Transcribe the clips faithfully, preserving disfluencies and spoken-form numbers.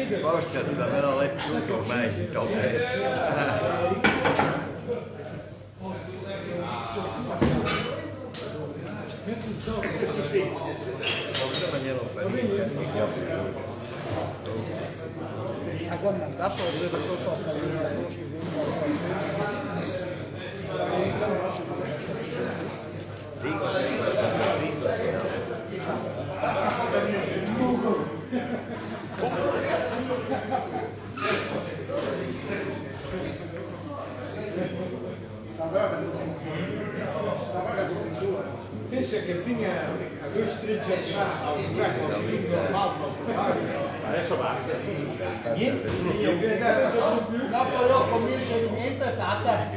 Porca, da me l'ho letto tutto ormai, il A guardare solo vedo che lo so, pensa che fino a due stringere Adesso basta. niente, dopo io comincio di niente è fatta.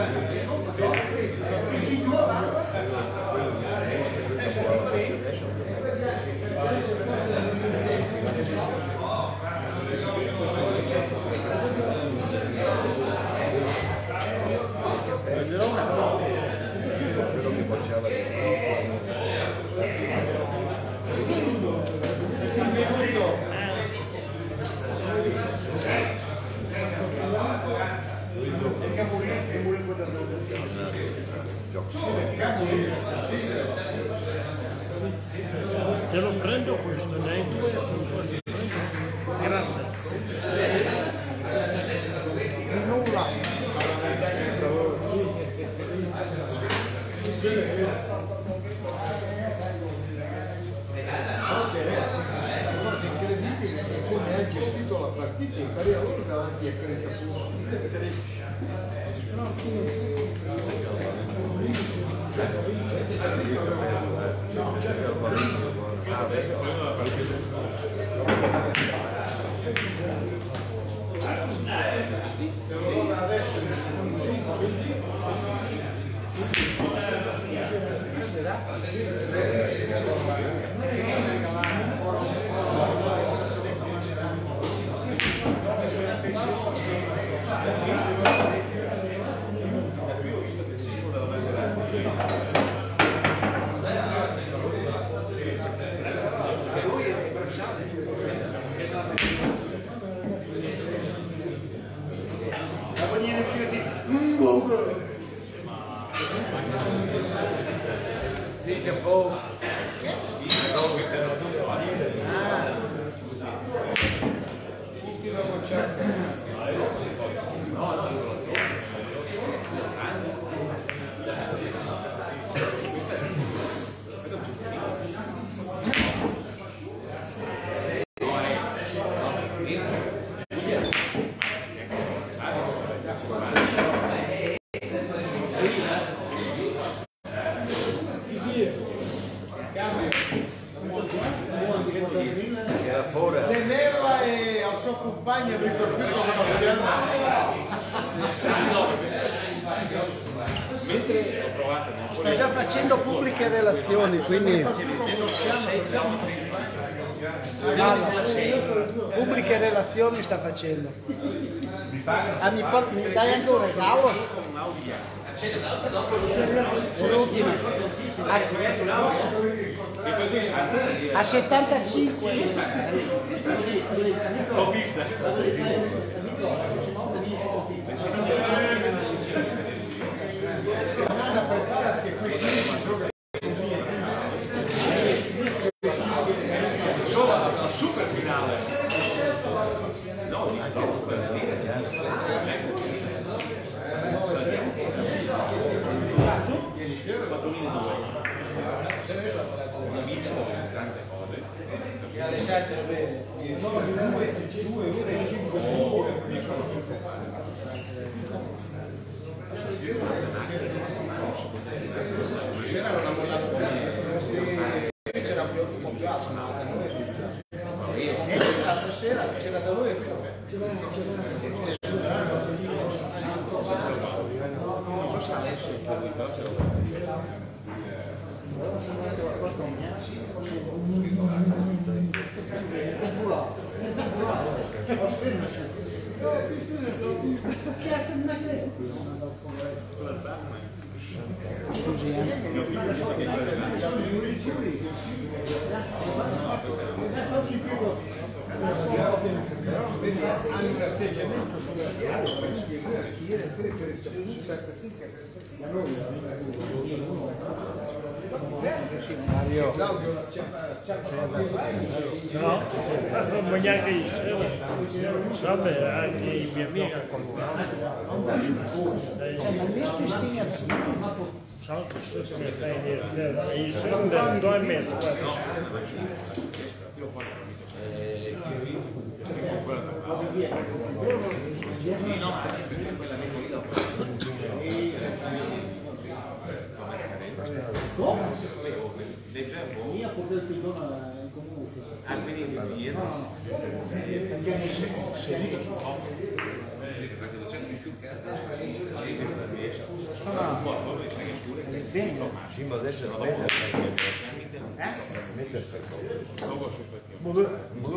Te lo prendo questo, ne hai due, te lo posso prendere. Grazie. Nulla. incredibile è come ha gestito la partita in pari lavoro davanti a trenta punti. Sì, che po'. Ultima bocciata. Era fuori. Teneva e al suo compagno a ricorpire come non si Sta già facendo pubbliche relazioni, quindi guarda, pubbliche relazioni sta facendo. Ah, mi, pot- mi dai anche un regalo? L'ultima. A, a settantacinque. L'ho vista. Anna, preparati che qui si gioca. Solo la super finale. No, no, per dire. Ieri sera ho fatto due. Una vita con tante cose. Alle sette Stasera non ha mollato più. C'era più un po' più alto. L'altra sera c'era da lui e qui Non so se adesso il però ce l'ho. Scusi, eh. Faccio hanno un atteggiamento sulla chiave, quindi chi era per certa Mario. Claudio, No, non voglio neanche io. Vabbè, anche i miei amici Cioè, ma almeno Cristina ciao, che so che fai niente. Io sono da due e mezzo. mia pure il pidone in comune. Ah, quindi dietro? No, no, perché nei seduto su Sì, ma adesso non mette mette sta cosa.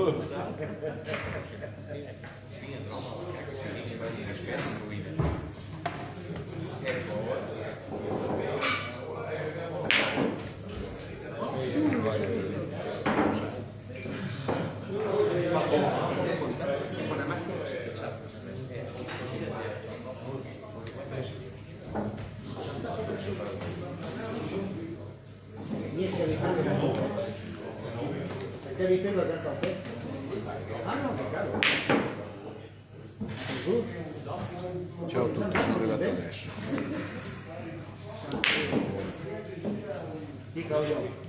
Perché ripeto da caffè? Ah no, che cavolo. Ciao a tutti, sono arrivato adesso. Di Claudio.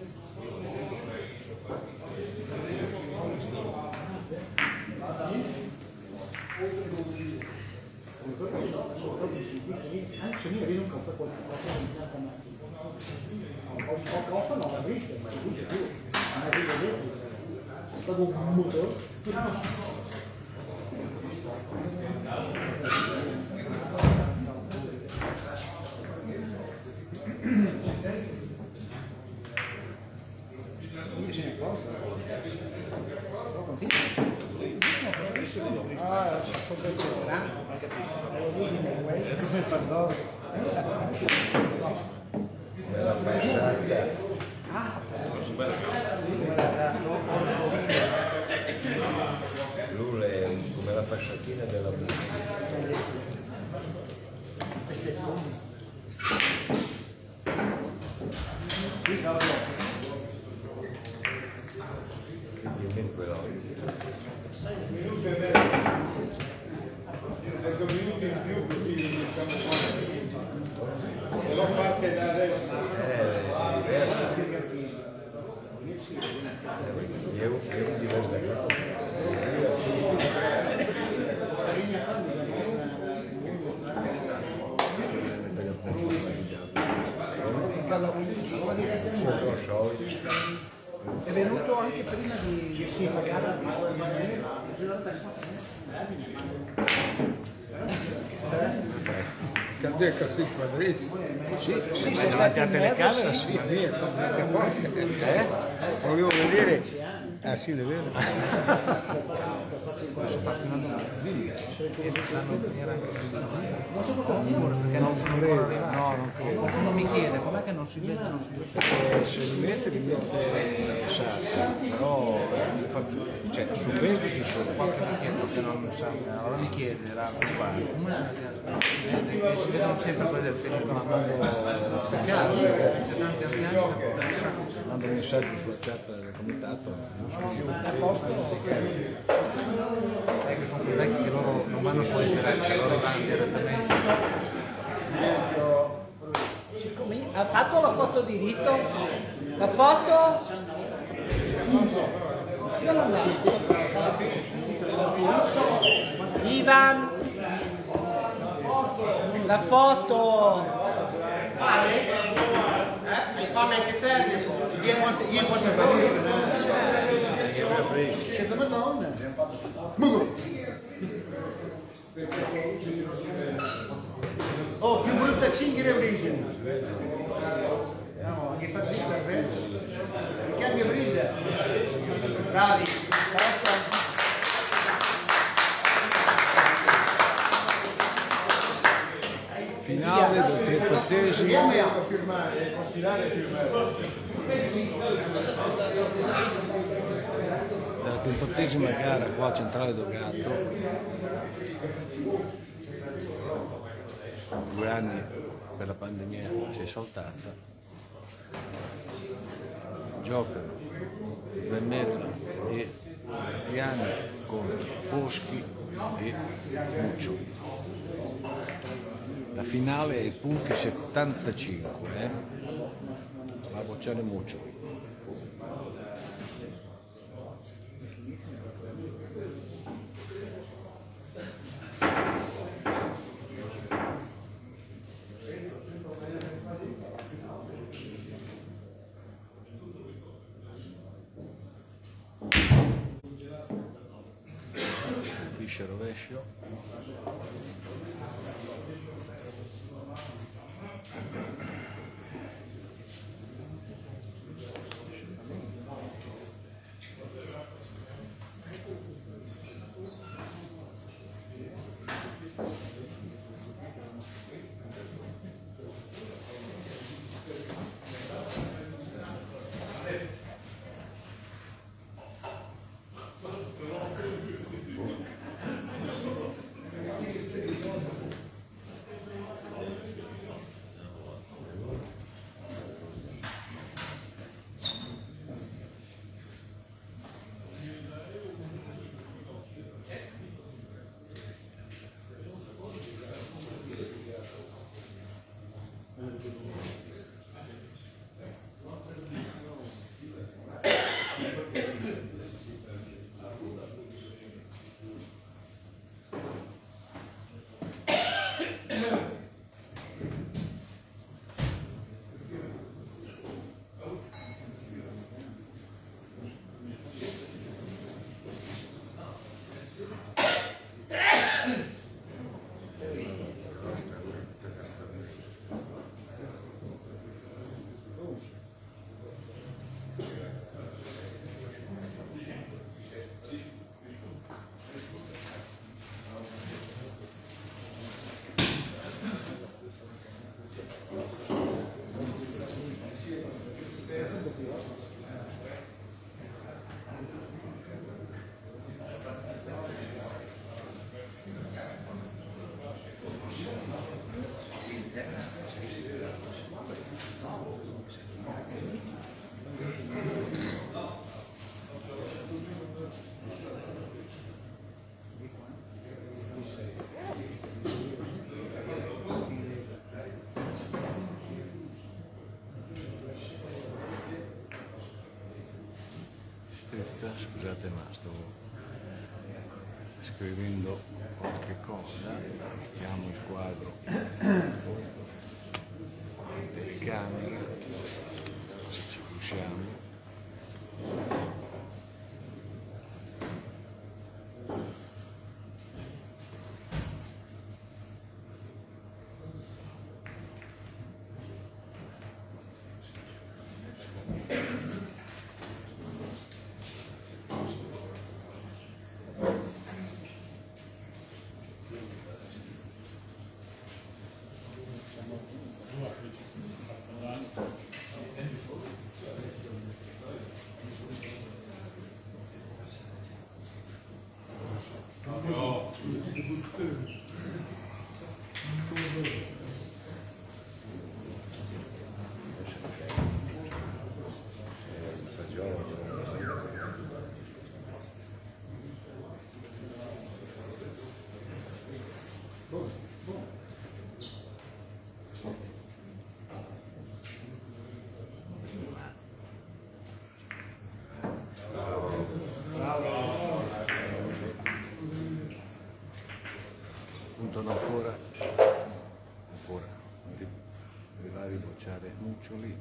Anche io vedo un caffè qualcosa di tanta mattina. Ho caffè non l'ha vista, ma non c'è più. Ma è vedere. Stato un muto. Ah, sono concentrato, come perdono. Bella passata. Ah, Lui è come la passatina della musica. Quindi quello. mezzo minuto in più così iniziamo qua. Però parte da adesso. Eh, è diverso. Io, io diverso. è venuto anche prima di, di pagare. Cadecca si quadrista. Sì, sì, sei stati in mezzo, sì. Eh? Volevo vedere. Ah sì, è vero. Perché non sono ancora arrivato. No, non credo. Qualcuno mi chiede com'è che non si mette, non si mette. Eh, se li mette li mette esatto, però li faccio, cioè su questo ci sono Qualche mi chiede perché non sa. Allora mi chiede, era uguale. Come non si vede? Che si vedono sempre quelli del Felipe Mamando. C'è tanti anziani che non sanno. mando un messaggio sulla chat del comitato, non so più. È che sono quei vecchi che loro non vanno su internet, loro vanno direttamente. Siccome ha fatto la foto di rito? La foto? Io non Ivan, la foto. Hai fame anche te? Io quanto bene. Secondo me non. Oh, più brutta cinghia origine. No, gli fa più per me. Cambia brisa. Bravi. Finale del trentattesimo. Andiamo a firmare, a stilare e firmare. Del settantottesima gara qua a Centrale Dogato, due anni per la pandemia si è saltata, giocano Zannella e Graziani con Foschi e Muccioli. La finale è punti settantacinque, eh? Va a bocciare Muccioli. Pisce rovescio. Scusate ma sto scrivendo qualche cosa, mettiamo il quadro in telecamera se ci riusciamo. Puntano ancora, ancora, arrivare a ribocciare Muccioli.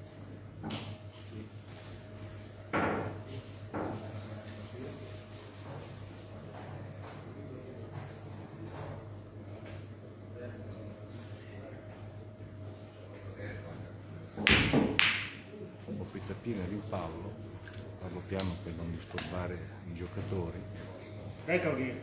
Boppetta piena, rimpallo, parlo piano per non disturbare i giocatori. Ecco che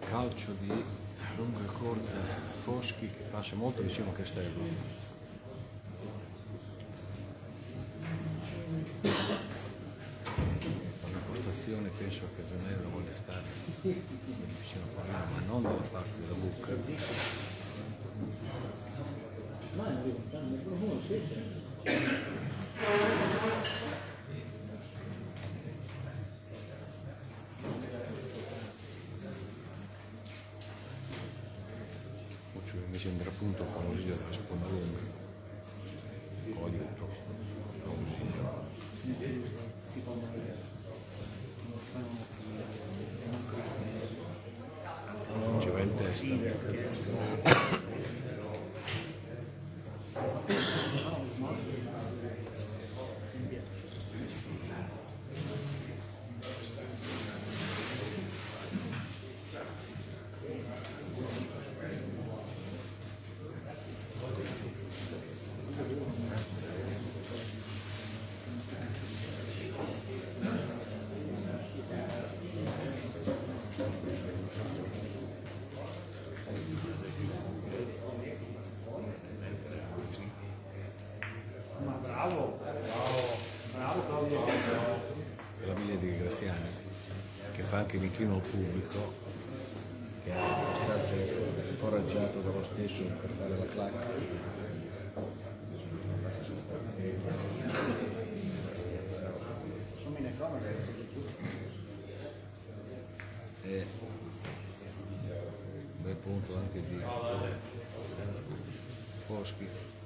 calcio di lunghe corte Foschi che passa molto vicino a Castello. L'impostazione penso che Zanello voglia stare vicino a Pavino, ma non dalla parte della buca. Ma è arrivato, nel profumo c'è. Mi sembra appunto con Ausilio della sponda lunga o aiuto Ausilio ci va in testa. La Villa di Graziani che fa anche l'inchino al pubblico, che è stato scoraggiato dallo stesso per fare la clac. Sono in camera. E un bel punto anche di Foschi.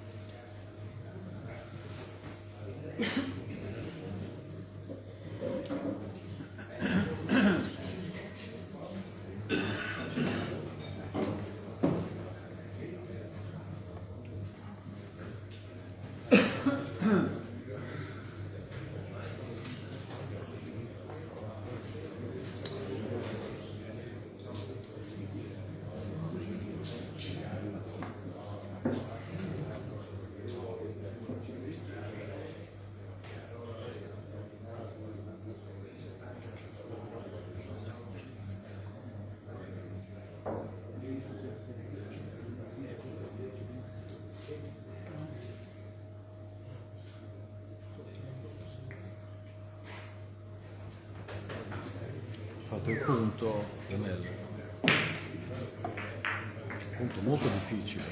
Fatto il punto, Zanello, punto molto difficile,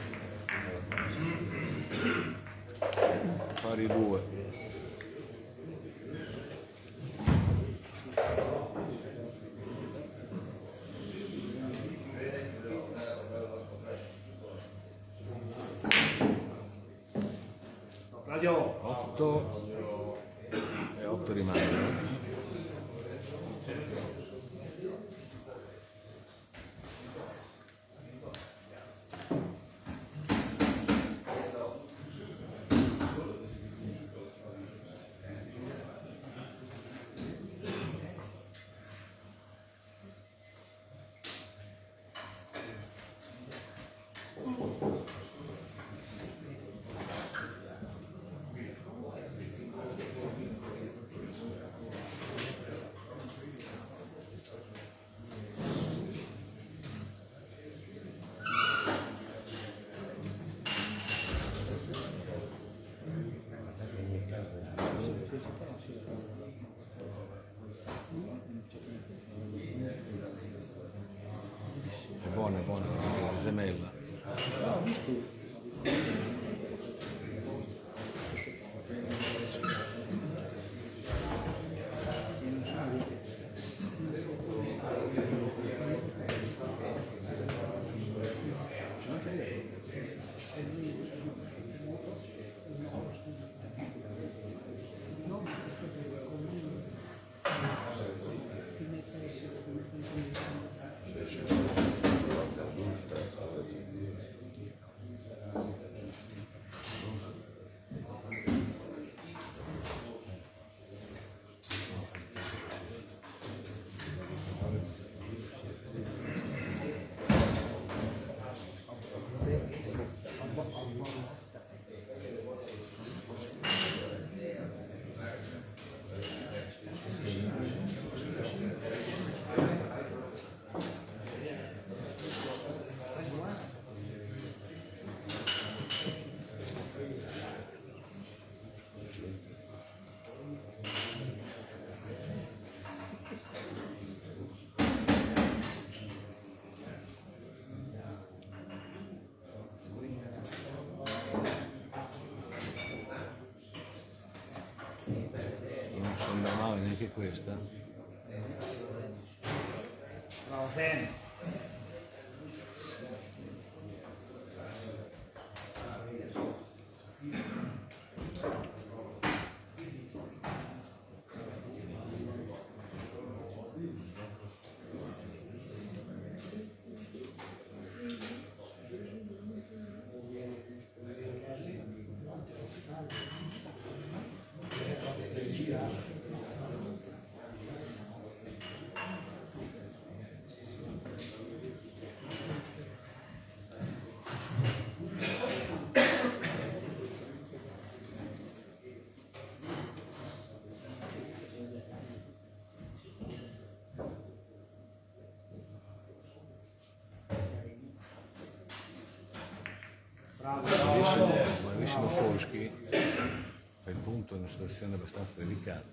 pari due. otto e otto rimangono. È buona, è buona, è gemella. anche questa. Bravo Sen. Bravissimo, bravissimo Foschi, fa il punto in una situazione abbastanza delicata.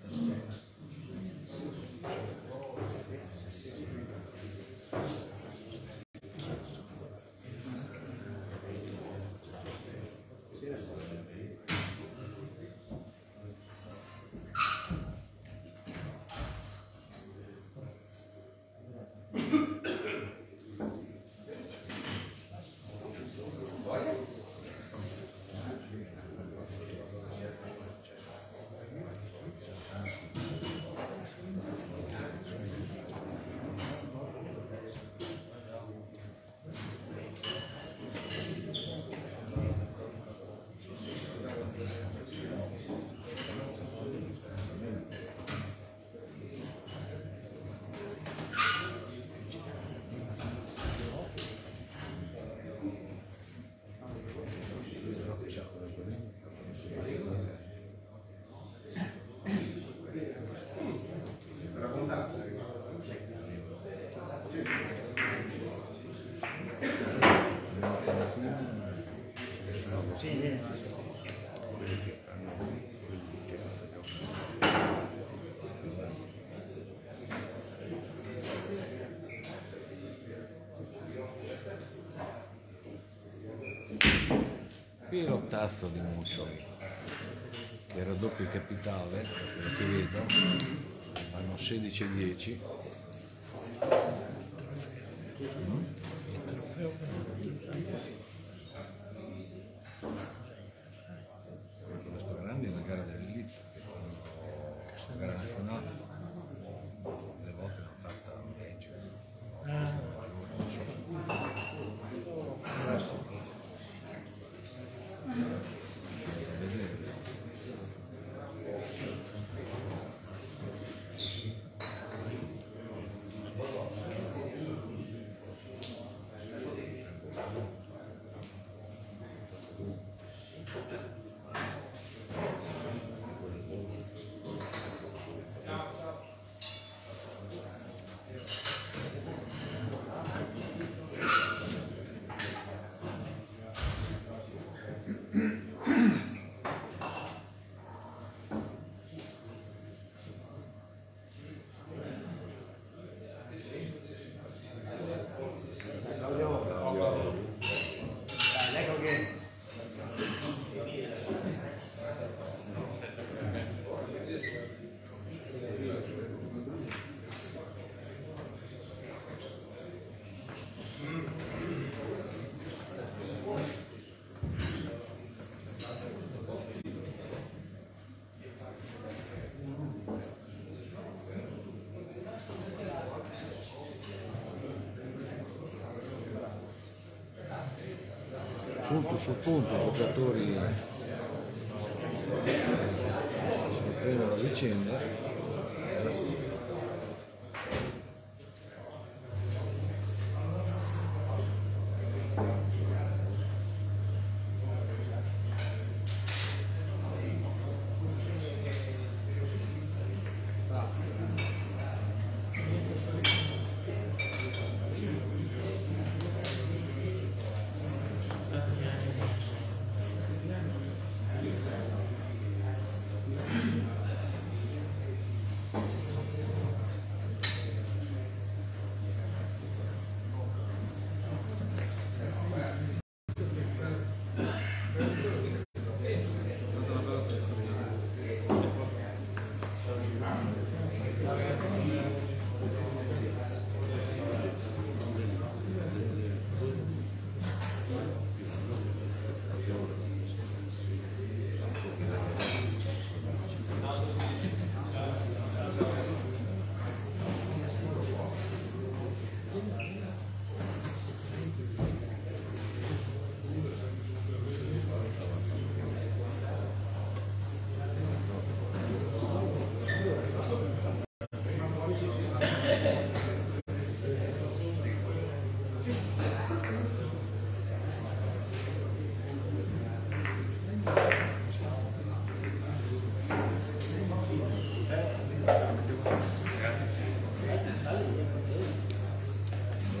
Qui l'ottazzo di Muccioli, che raddoppia il capitale, quello che vedo, hanno sedici e dieci. Questo grande è una gara dell'elite, questa gara nazionale, le volte l'hanno fatta a legge. Punto su punto i giocatori si riprendono la vicenda.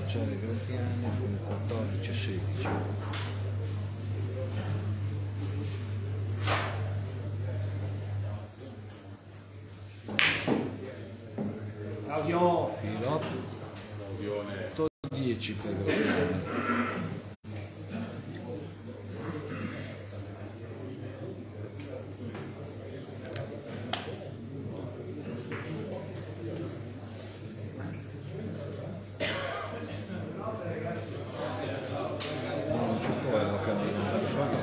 sociale Graziani fu nel quattordici e sedici. Claudio! Filo dieci per Graziani. Non ci fu la cabina, di solito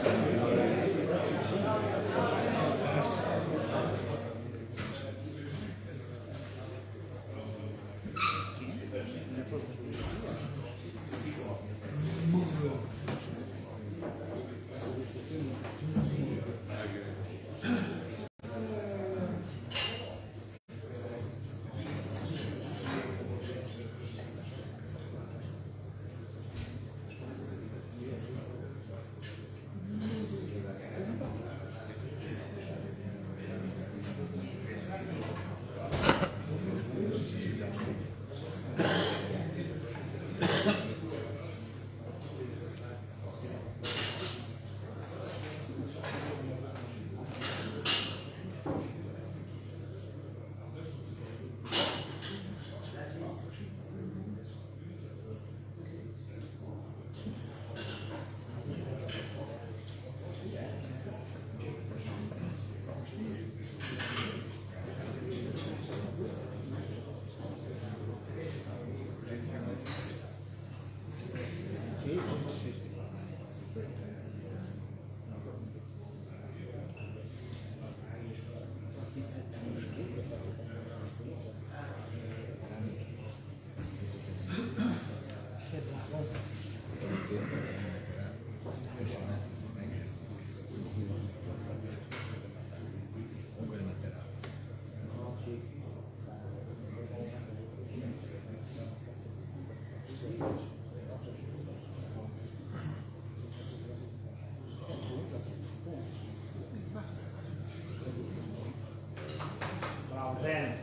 Bravo, bene.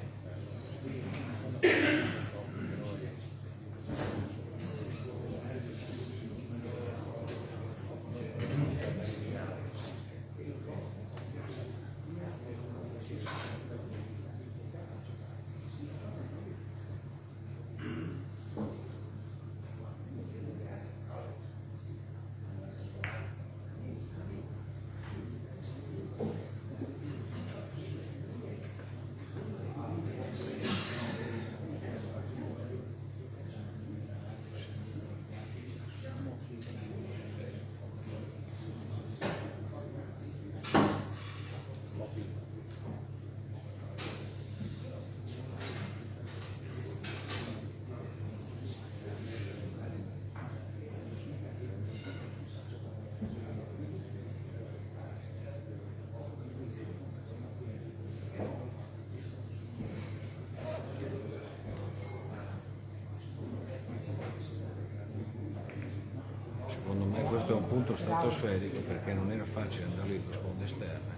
Secondo me questo è un punto stratosferico perché non era facile andare lì con sponde esterne.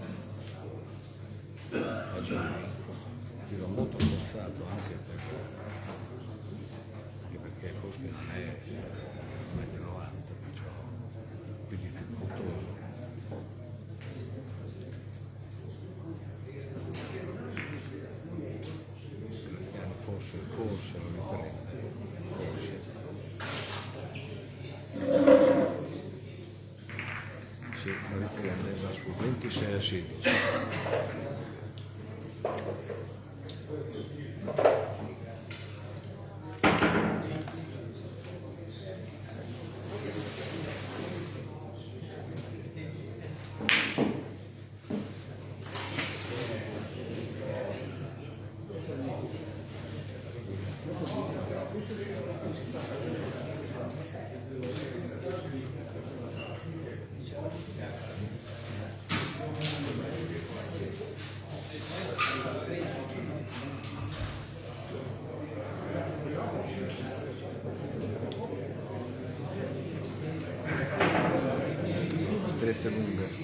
Oggi tiro molto forzato anche perché, anche perché Foschi non è uno virgola novanta metri, perciò più difficoltoso. Graziani forse, forse lo riprende, forse. Sì, lo riprende, va su ventisei a sedici. Strette lunghe.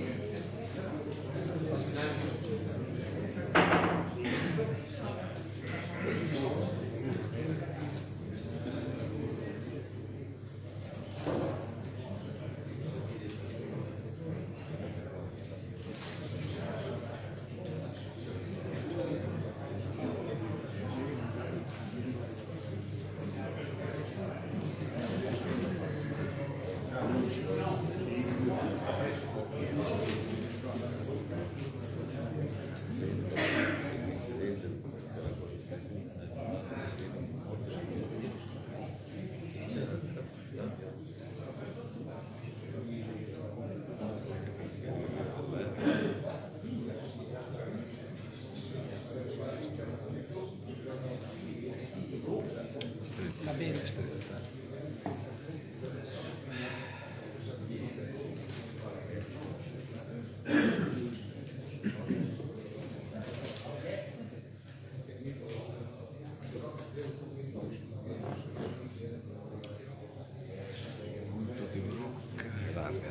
finestretta. Molto che blocca e larga.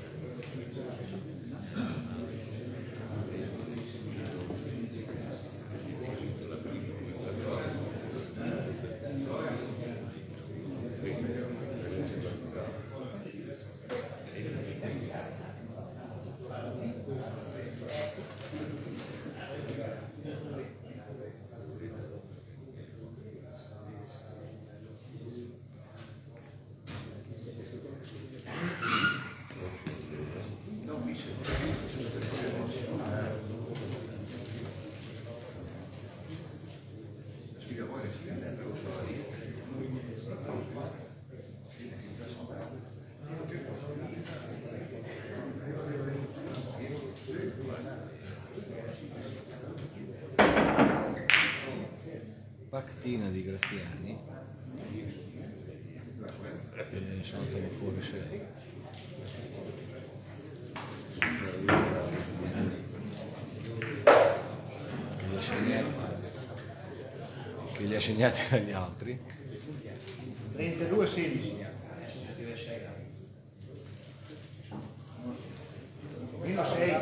Pactina di Graziani, e ne sono andati fuori sei. Che li ha segnati, che li ha segnati dagli altri. trentadue sedici. Meno sei.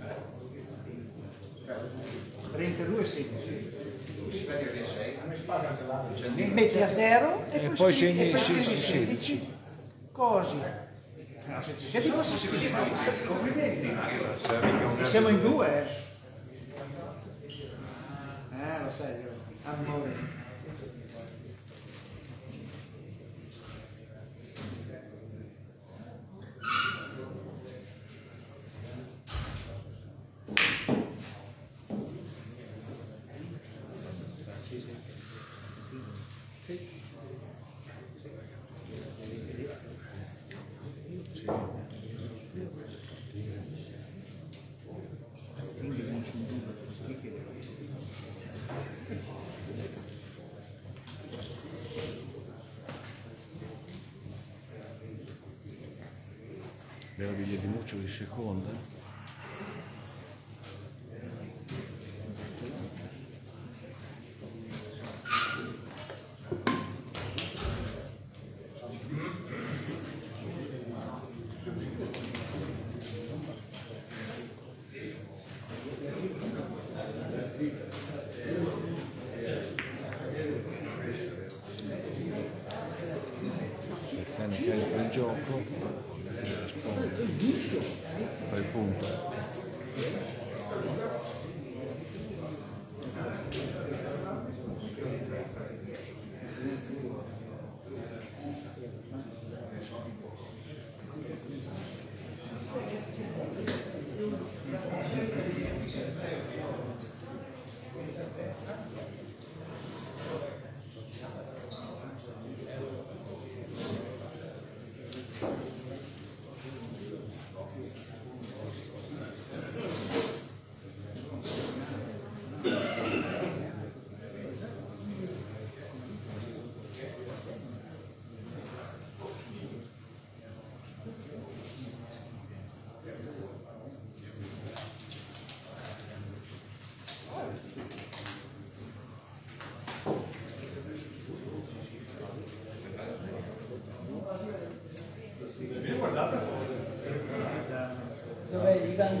trentadue sedici. Metti a zero e, E poi, poi scrivi- segni e poi sedici, scrivi sedici. Così. E ti posso scrivere? Complimenti. E siamo in due. Eh, Eh, lo sai, amore. Meraviglia di Muccio di seconda. Graziani carica il gioco, risponde, fa il punto. Dov'è Ivan?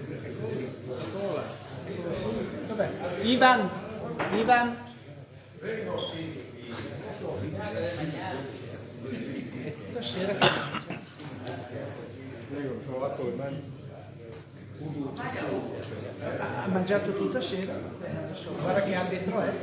Dov'è? Ivan! Ivan! E tutta sera che... Prego, sono fatto le mani. Ha mangiato tutta sera. Adesso guarda che arbitro è.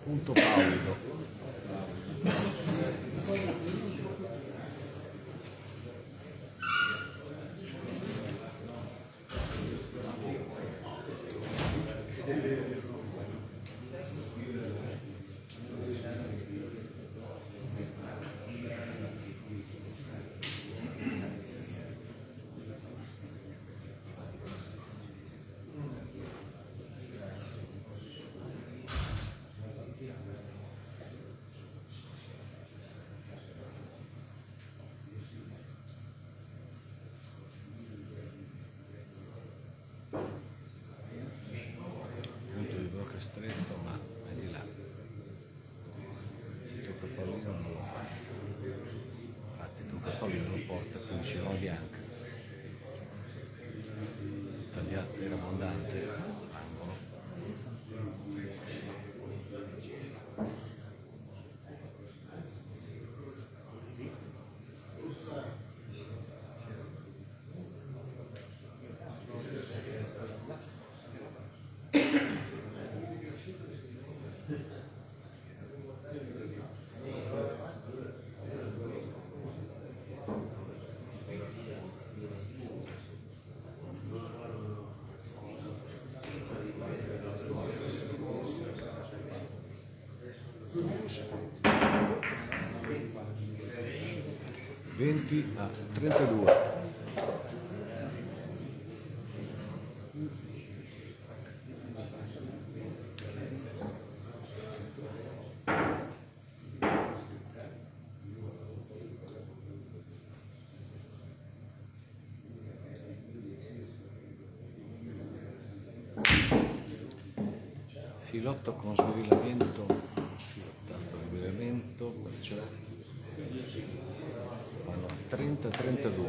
punto paulido. Stretto, ma è di là. Se tocca Paolino non lo fa. Infatti tocca Paolino lo porta più vicino alla bianca. Tagliato, era abbondante l'angolo. venti a trentadue. Filotto con svilamento, filottasto svilamento, perciò vanno trenta a trentadue,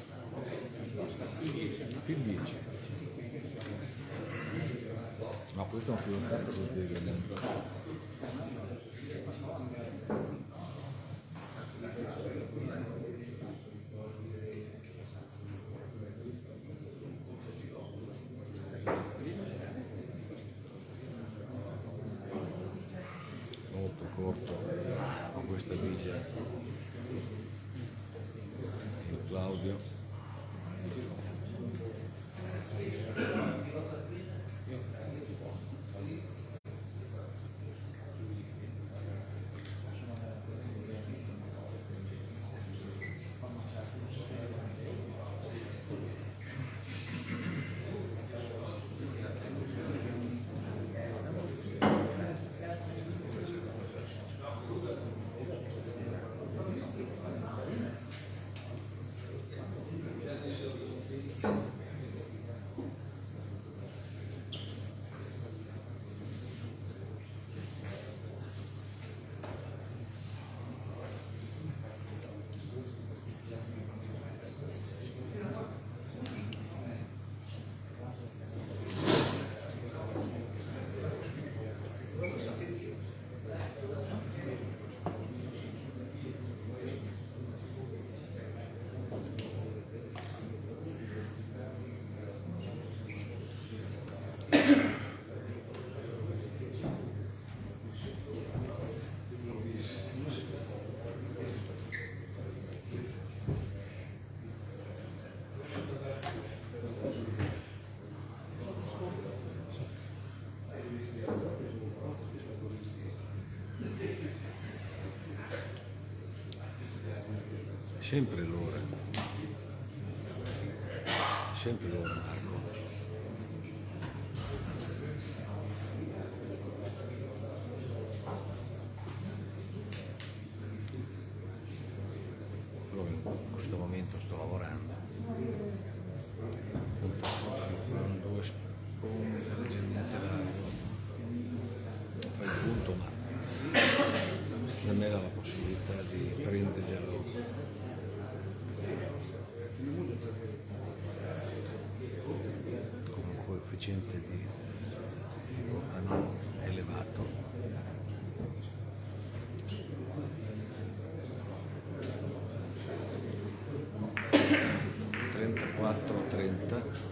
più dieci. No, questo è un filottasto con svilamento. Molto corto con questa vigia il Claudio. Sempre l'ora, sempre l'ora Marco. Solo che in questo momento sto lavorando. Fanno due sponde leggermente largo. Fai il punto, ma non era la possibilità di prenderglielo. Con un coefficiente di filotano elevato. trentaquattro trenta.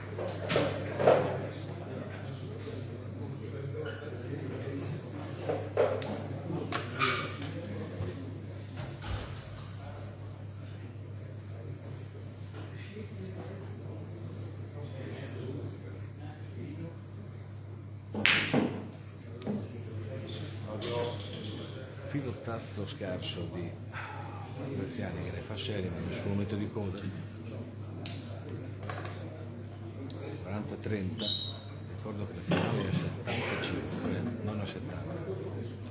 filotazzo scarso di Graziani che ne fa serie nel suo momento di coda, quaranta trenta, ricordo che la finale è a settantacinque, non a settanta.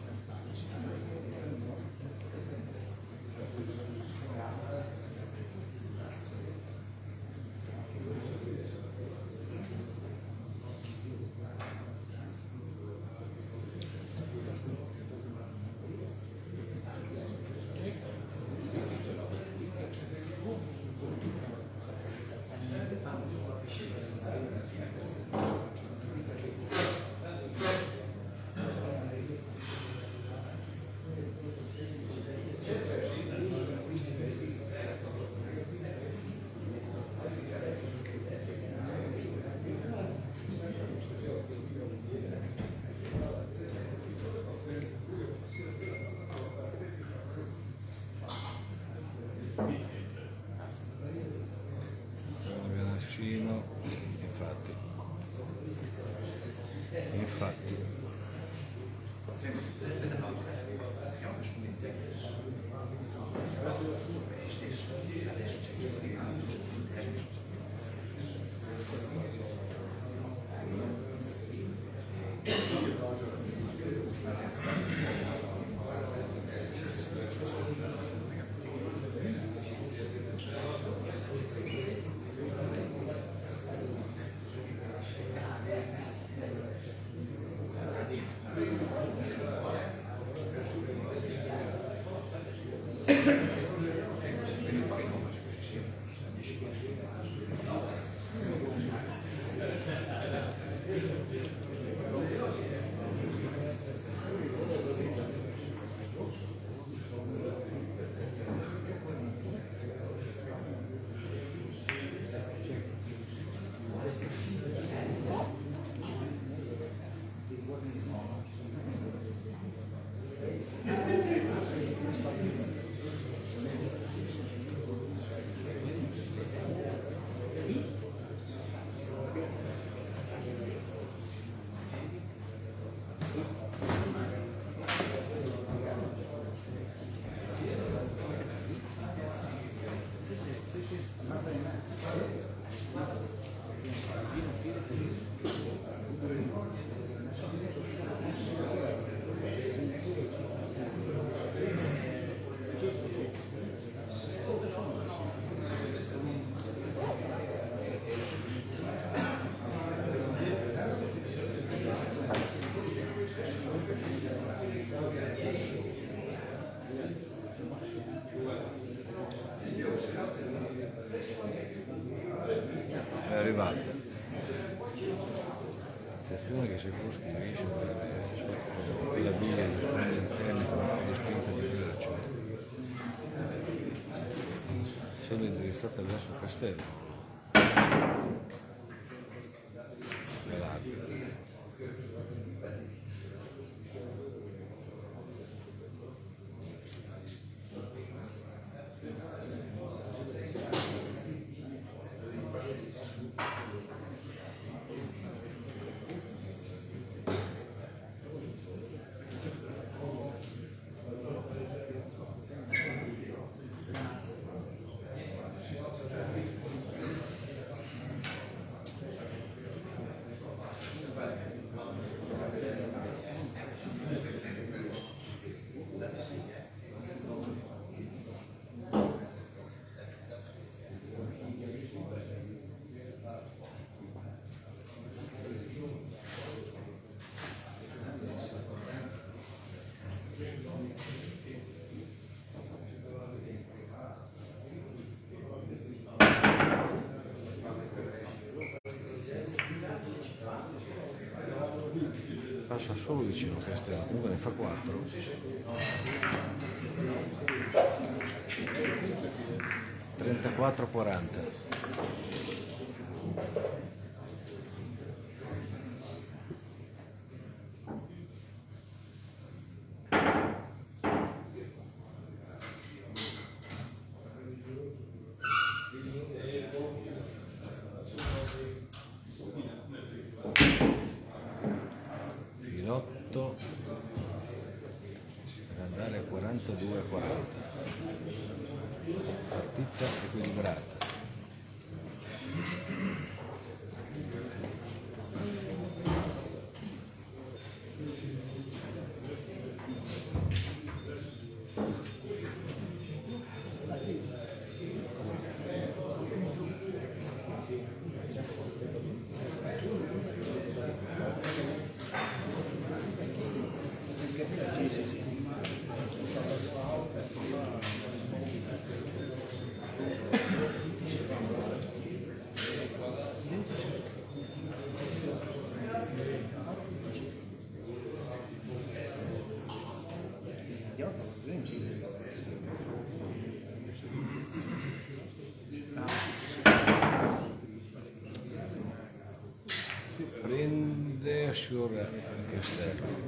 Infatti, infatti. È arrivata. Attenzione che se Foschi riesce a andare sotto la biglia dello sponde interne con un po' di spinta di braccio, sembra indirizzata verso il castello. Passa solo vicino a Castello, comunque ne fa quattro. trentaquattro quaranta. andare quarantadue a quaranta. Partita equilibrata. Prende a sciorra anche esterno.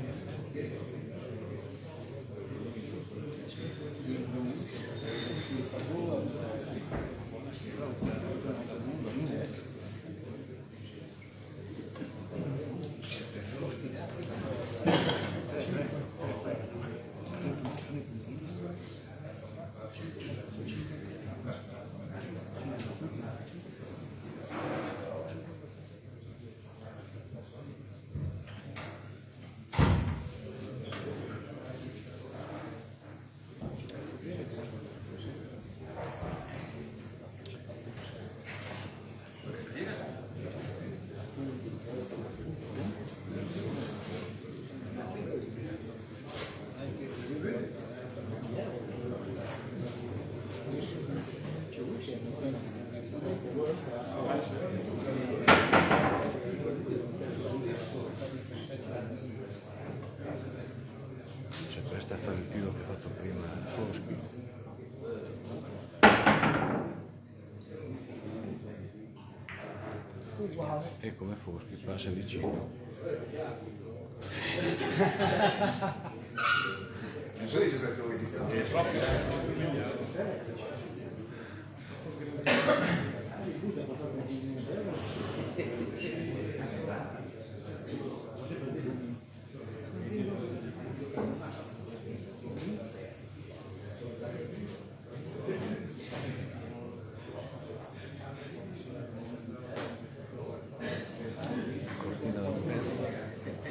C'è questa a fare il tiro che ha fatto prima Foschi. E come Foschi passa vicino. Non sono i giocatori di Cortina da Messa.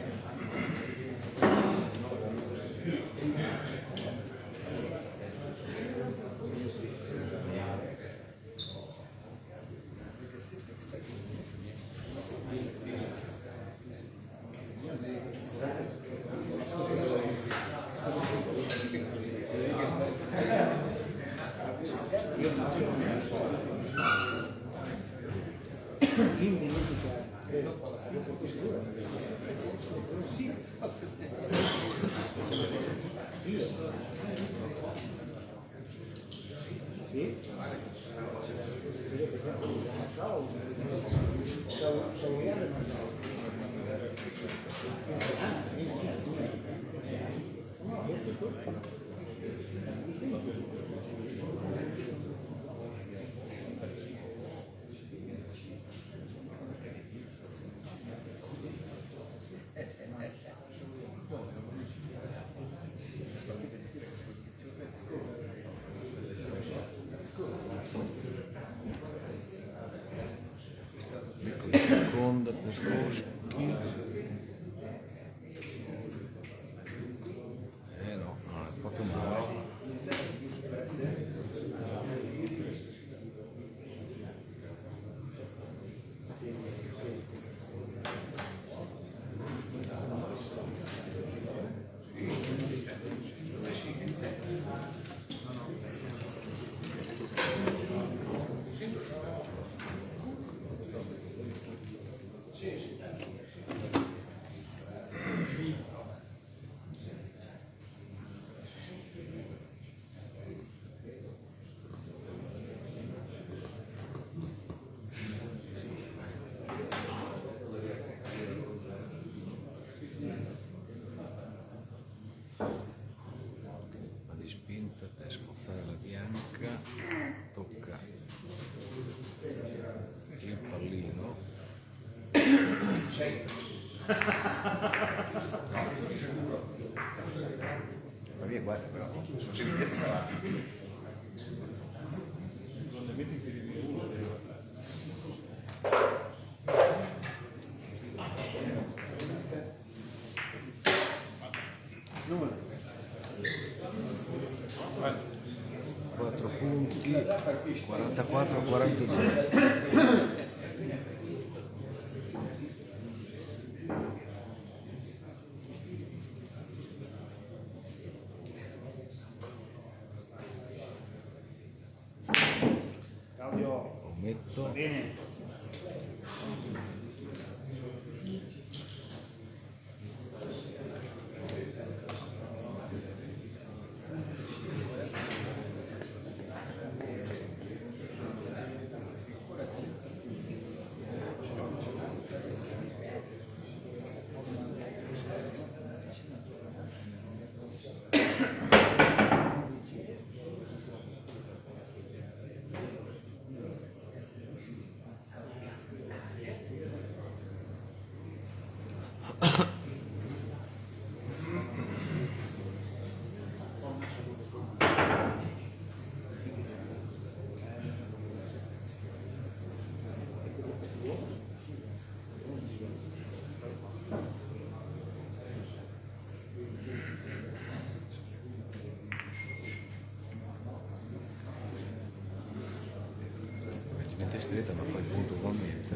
Seconda per Foschi. Eh no, non è proprio male. Scozzare la bianca, tocca il pallino. via, guarda però, sono sempre dietro. quattro punti, quarantaquattro a quarantadue. Claudio, Ometto. va bene. Stretta ma fa il punto ugualmente.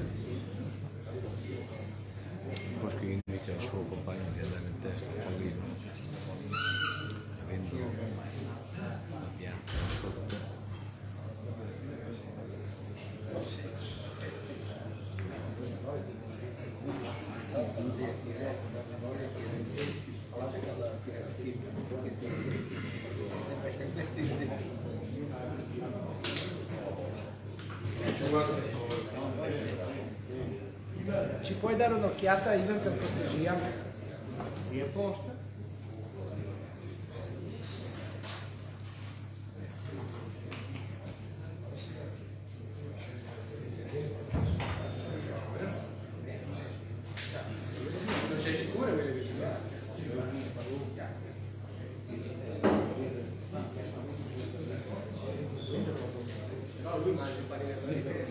Boschi indica al suo compagno di andare in testa a Paolino, avendo la pianta sotto. Ci puoi dare un'occhiata, Ivan, per cortesia? Qui a posto. Non sei sicuro che devi giocare? No, lui mangia il panino per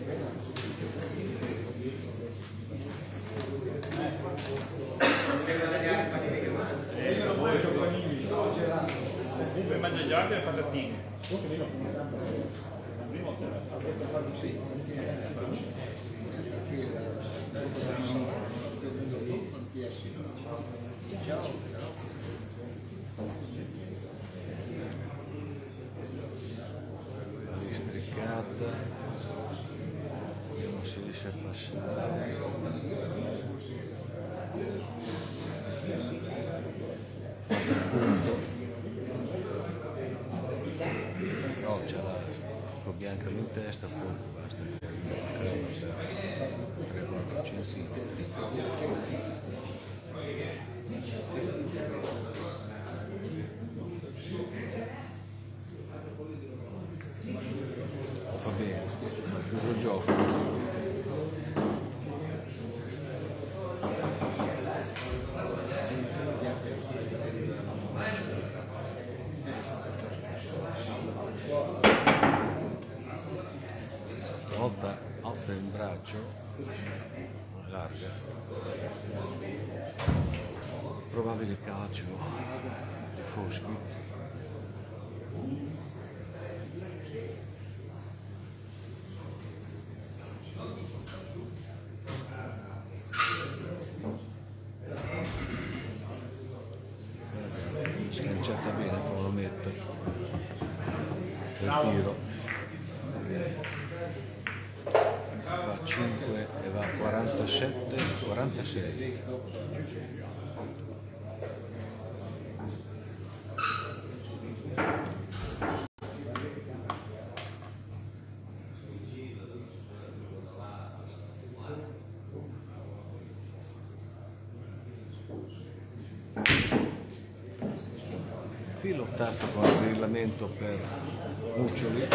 Per mangiare le patatine. La districata, vediamo se riesce a passare. No, c'è la sua bianca in testa, poi basta tre quattro centimetri. Va bene, ha chiuso il gioco. Volta alza il braccio, larga, probabile calcio di Foschi. Sganciata bene, fa un ometto per tiro. Fa cinque e va a quarantasette quarantasei. Filo tasto con il grillamento per Muccioli.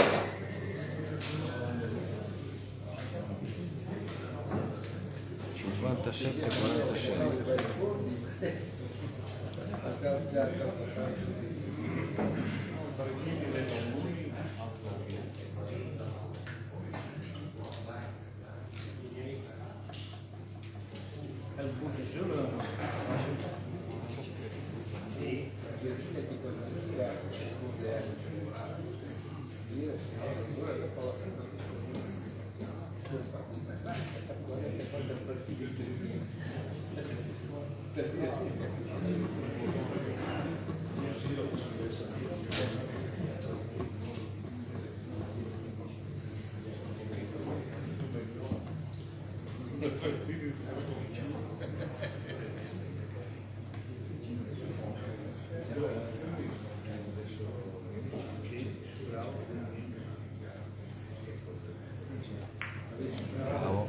cinquantasette quarantasei. Bravo.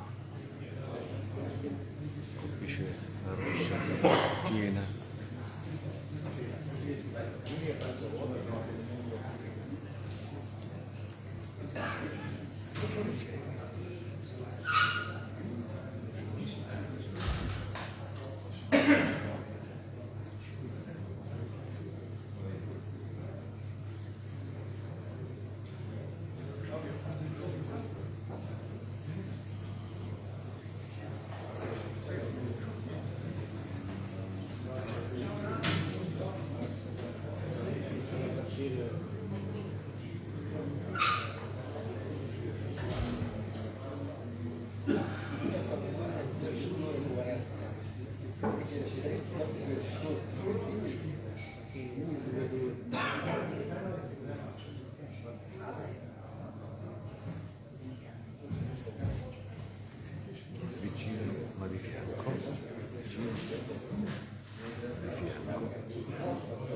Colpisce la roscia piena. Vicino ma di fianco, vicino di fianco.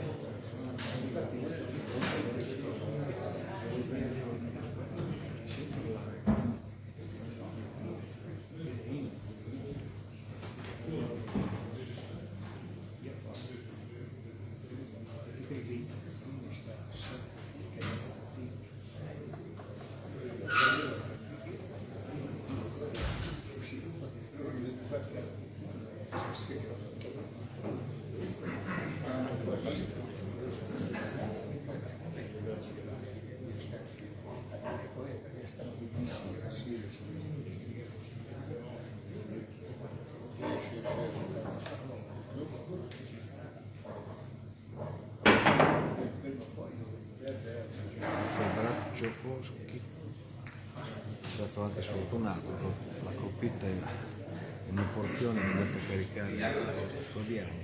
Questo braccio Foschi è stato anche sfortunato, la coppetta in una porzione che ha detto caricare la sua bianca.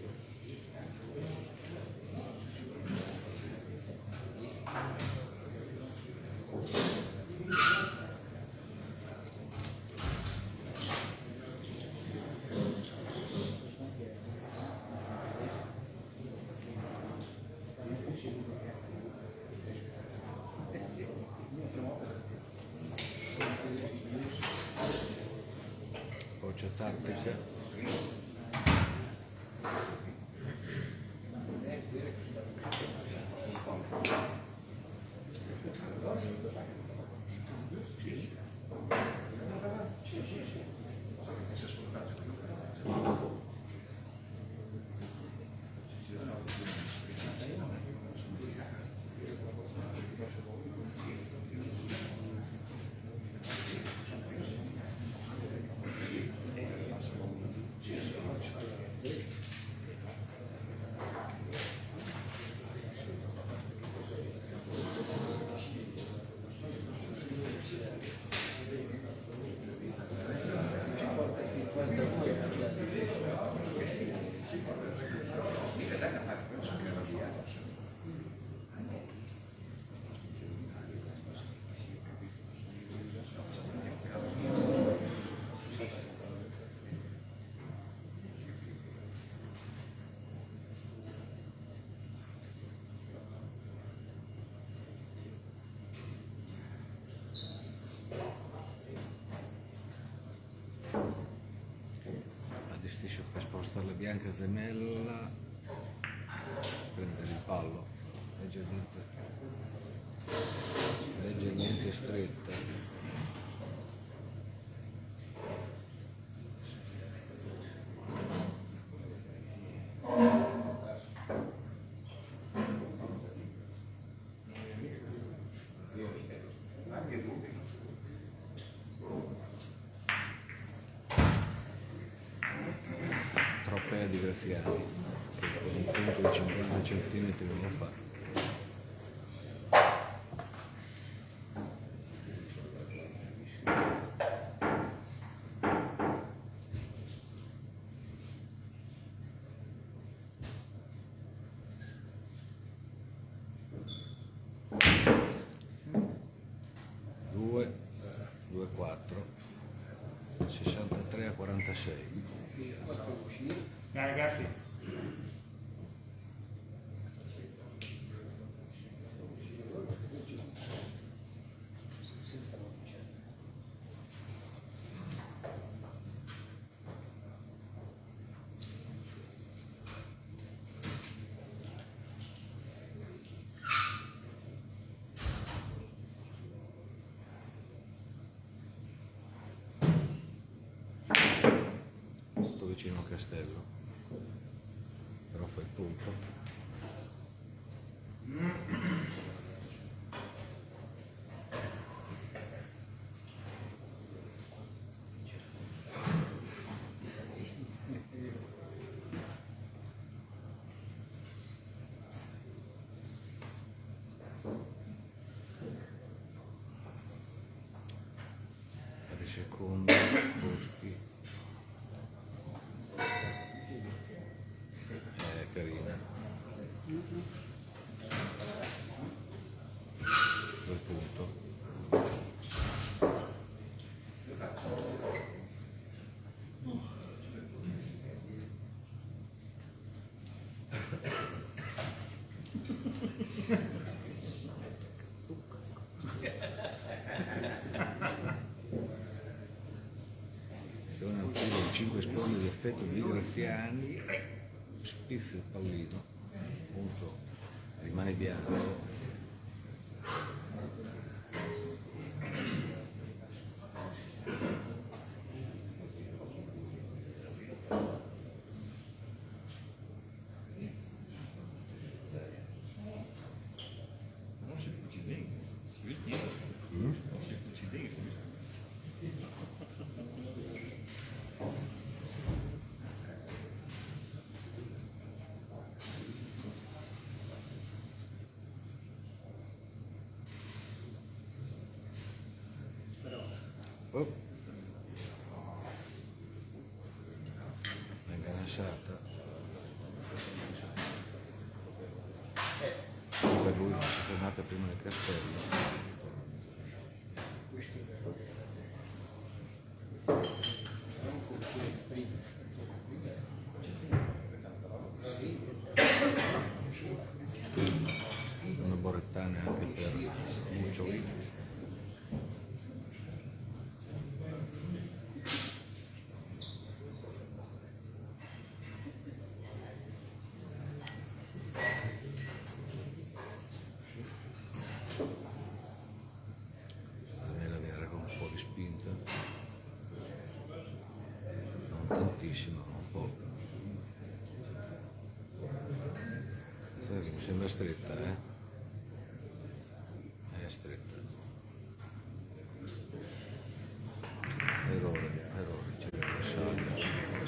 Approccio tattica. Distisce per spostare la bianca gemella, prendere il pallo leggermente, leggermente stretta. Graziani, che con un punto di cinquanta centimetri non lo fa. due, due, quattro, sessantatré a quarantasei. Dai ragazzi. Molto vicino al castello, però fa il punto. Per secondo, Boschi. È carina. Quel punto. Azione al tiro di cinque sponde di effetto di Graziani, spizza il pallino, appunto rimane bianco. Oh. Venga lasciata. Per lui si è fermata prima nel castello. Una borrettana anche per Muccioli. Tantissimo, un po'. Mi sembra stretta, eh? È stretta. Errore, errore, c'è la sabbia.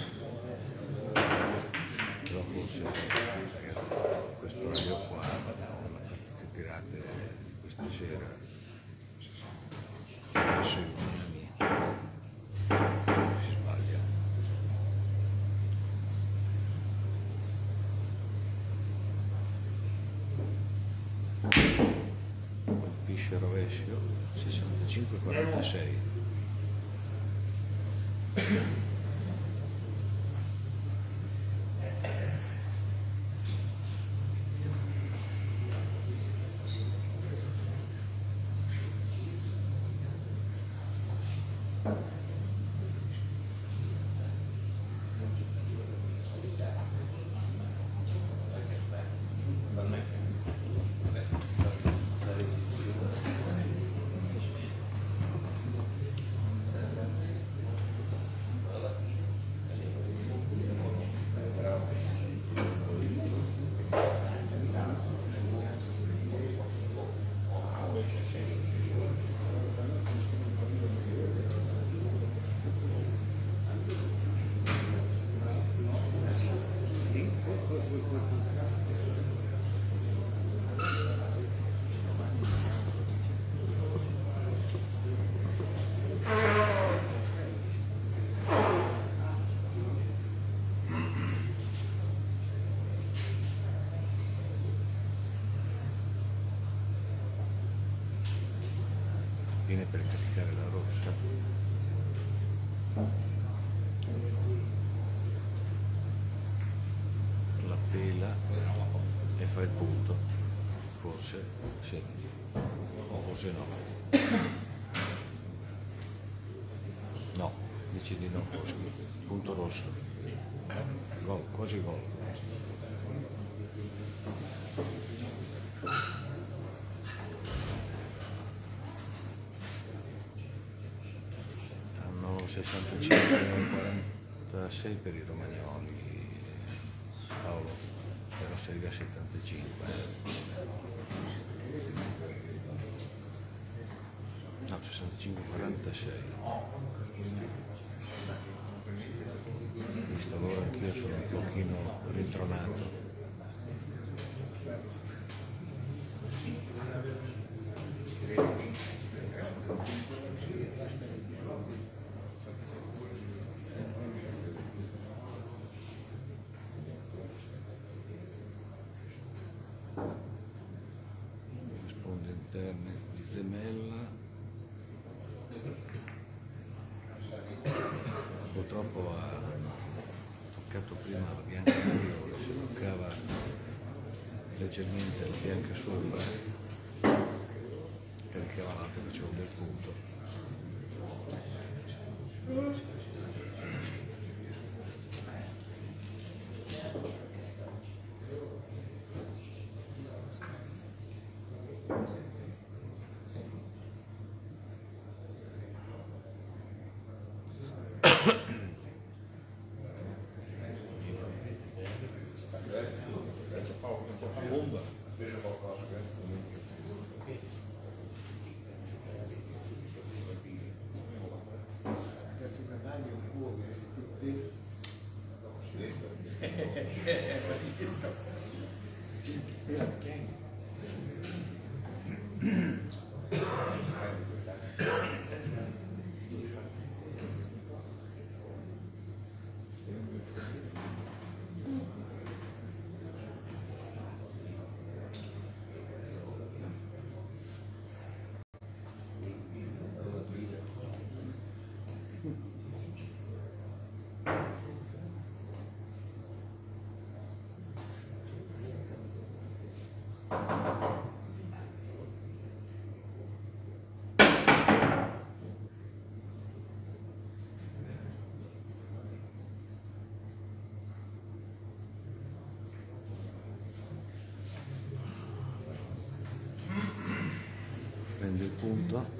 Però forse, ragazzi, questo orario qua, le partite tirate questa sera, sono messo in una mia. Colpisce rovescio sessantacinque a quarantasei. fine per caricare la rossa. La pela e fa il punto, forse sì, o forse no. No, dici di no, Foschi. Punto rosso. Gol, quasi gol. Hanno sessantacinque e quarantasei per i romagnoli, Paolo, però si arriva a settantacinque. No, sessantacinque quarantasei. Visto allora anch'io sono un pochino rintronato. Risponde interne di Zemella. Purtroppo ha toccato prima la bianca inferiore, si toccava leggermente la bianca sopra, caricava l'altra e faceva un bel punto. Prende il punto.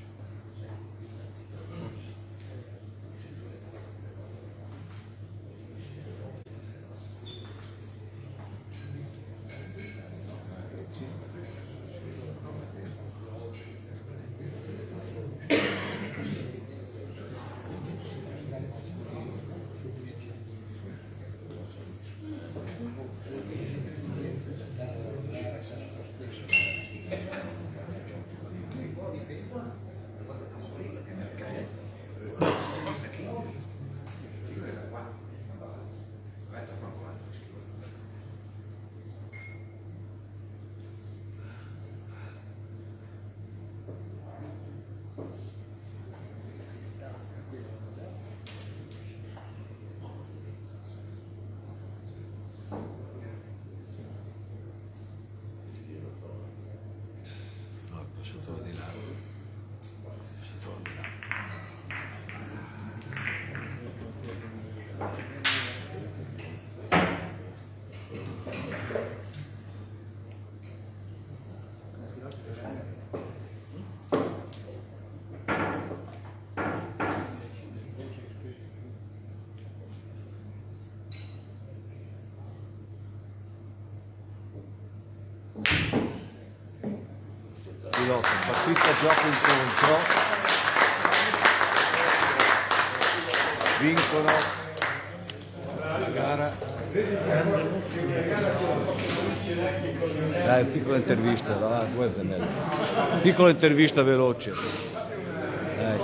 Pilota, partita gioco incontro, vincono la gara. Dai, piccola intervista, va, piccola intervista veloce. Dai.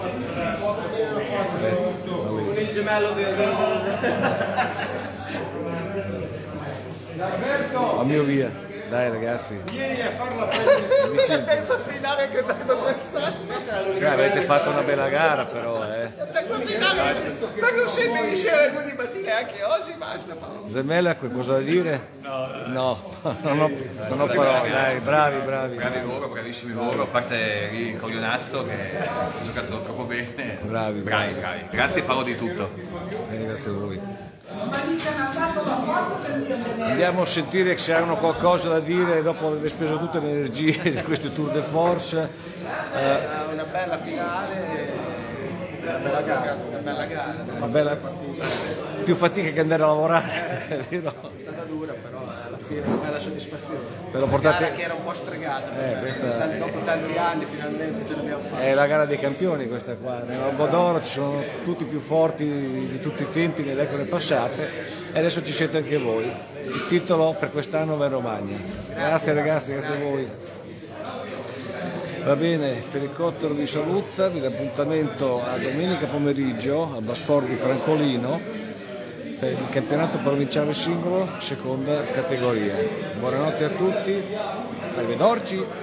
Aspetta, il gemello del... A mio via. dai ragazzi. Vieni a farla prendere. La terza finale che danno quest'anno. Cioè, avete fatto una bella gara però, eh. La terza finale. Ma non sei benissimo alle due di mattina anche oggi, basta Paolo. Zemella, qualcosa da dire? No, no, non ho, non ho parole, dai, bravi, bravi. Bravi loro, bravissimi loro, a parte lì il Coglionazzo che ha giocato troppo bene. Bravi, bravi, bravi. Grazie Paolo di tutto. Eh, grazie a voi. Andiamo a sentire se hanno qualcosa da dire dopo aver speso tutte le energie di questo Tour de Force. Eh, Una bella finale, una bella gara, una bella gara. una bella, più fatica che andare a lavorare, è vero? È stata dura, però alla fine una bella soddisfazione. Ve lo Una portate- gara che era un po' stregata, Eh, questa- dopo tanti anni finalmente ce l'abbiamo fatta. È la gara dei campioni questa qua, nell'Albo d'Oro ci sono tutti i più forti di tutti i tempi nelle epoche passate e adesso ci siete anche voi. Il titolo per quest'anno va in Romagna. Grazie ragazzi, grazie a voi. Va bene, il Felicottero vi saluta, vi dà appuntamento a domenica pomeriggio al Basport di Francolino per il campionato provinciale singolo, seconda categoria. Buonanotte a tutti, arrivederci.